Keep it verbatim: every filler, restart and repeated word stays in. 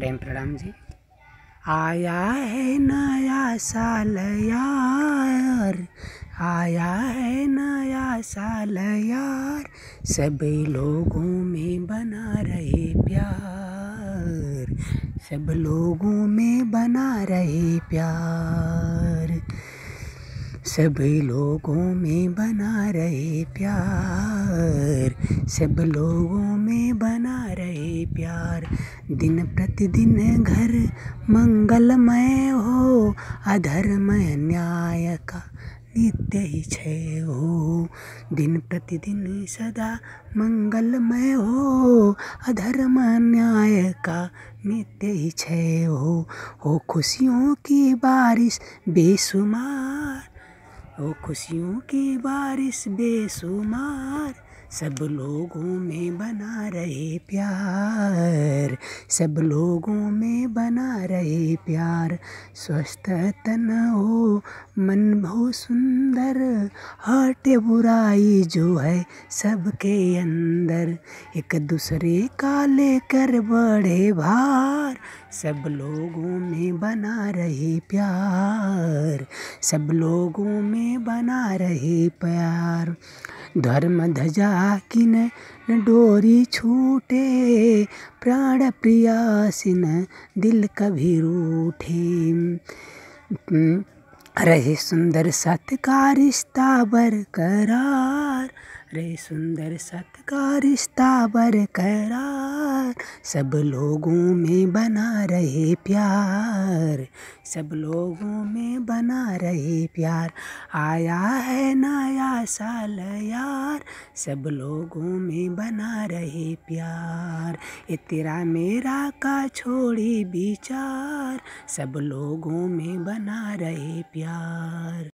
प्रेम प्रणाम जी। आया है नया साल यार, आया है नया साल यार, सभी लोगों में बना रहे प्यार, सब लोगों में बना रहे प्यार, सभी लोगों में बना रहे प्यार, सब लोगों में बना रहे प्यार। दिन प्रतिदिन घर मंगलमय हो, अधर्म न्याय का नित्य ही क्षय हो। दिन प्रतिदिन सदा मंगलमय हो, अधर्म न्याय का नित्य ही क्षय हो। हो खुशियों की बारिश बेशुमार, ओ खुशियों की बारिश बेशुमार, सब लोगों में बना रहे प्यार, सब लोगों में बना रहे प्यार। स्वस्थ तन हो मन हो सुंदर, हटे बुराई जो है सबके अंदर, एक दूसरे का लेकर बढ़े भार, सब लोगों में बना रहे प्यार, सब लोगों में बना रहे प्यार। धर्म ध्वजा की न डोरी छूटे, प्राण प्रियासी न दिल कभी रूठे, रहे सुंदर सत्य का रिश्ता बरकरार, रहे सुंदर सत्य का रिश्ता बरकरार, सब लोगों में बना रहे प्यार, सब लोगों में बना रहे प्यार। आया है नया साल यार, सब लोगों में बना रहे प्यार, ये तेरा मेरा का छोड़ी विचार, सब लोगों में बना रहे प्यार।